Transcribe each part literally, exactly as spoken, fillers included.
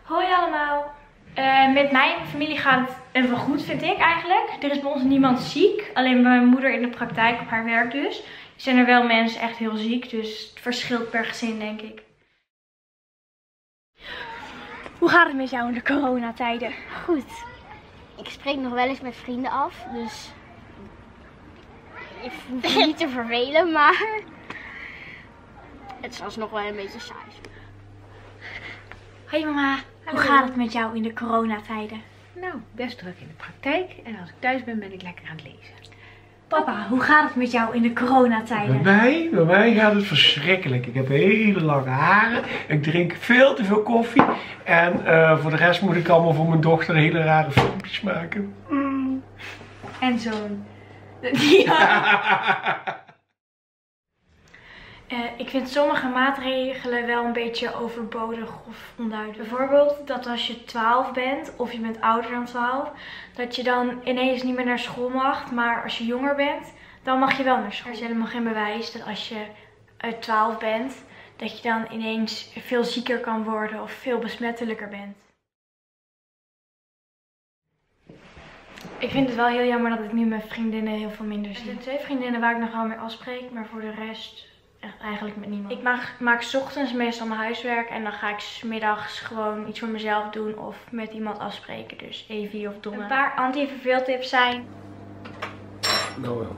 Hoi allemaal. Uh, met mijn familie gaat het wel goed, vind ik eigenlijk. Er is bij ons niemand ziek. Alleen mijn moeder in de praktijk op haar werk dus. Zijn er wel mensen echt heel ziek, dus het verschilt per gezin, denk ik. Hoe gaat het met jou in de coronatijden? Goed. Ik spreek nog wel eens met vrienden af, dus ik hoef me niet te vervelen, maar het is alsnog wel een beetje saai. Hoi mama, hoe gaat het met jou in de coronatijden? Nou, best druk in de praktijk en als ik thuis ben, ben ik lekker aan het lezen. Papa, hoe gaat het met jou in de coronatijden? Bij mij, bij mij gaat het verschrikkelijk. Ik heb hele lange haren, ik drink veel te veel koffie en uh, voor de rest moet ik allemaal voor mijn dochter hele rare filmpjes maken. Mm. En zo'n... Ja. Uh, ik vind sommige maatregelen wel een beetje overbodig of onduidelijk. Bijvoorbeeld dat als je twaalf bent of je bent ouder dan twaalf, dat je dan ineens niet meer naar school mag. Maar als je jonger bent, dan mag je wel naar school. Er is helemaal geen bewijs dat als je uh, twaalf bent, dat je dan ineens veel zieker kan worden of veel besmettelijker bent. Ik vind het wel heel jammer dat ik nu mijn vriendinnen heel veel minder zie. Er zijn twee vriendinnen waar ik nog wel mee afspreek, maar voor de rest... Echt eigenlijk met niemand. Ik maak, maak 's ochtends meestal mijn huiswerk en dan ga ik 's middags gewoon iets voor mezelf doen of met iemand afspreken. Dus Evie of Donna. Een paar anti-verveeltips zijn. Nou wel.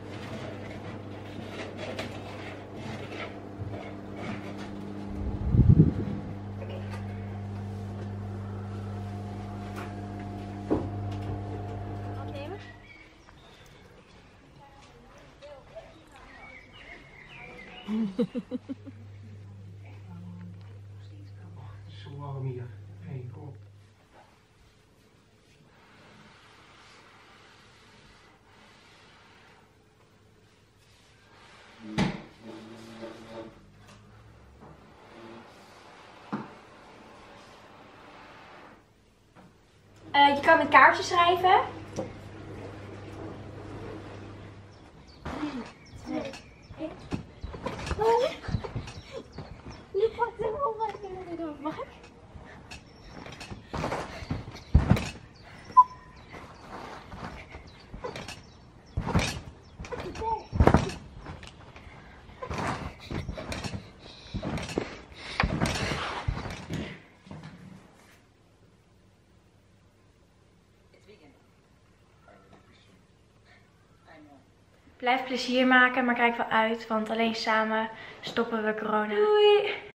Het is zo warm hier. Hey, kom op. Uh, je kan een kaartje schrijven. Mag ik? Blijf plezier maken, maar kijk wel uit, want alleen samen stoppen we corona. Doei!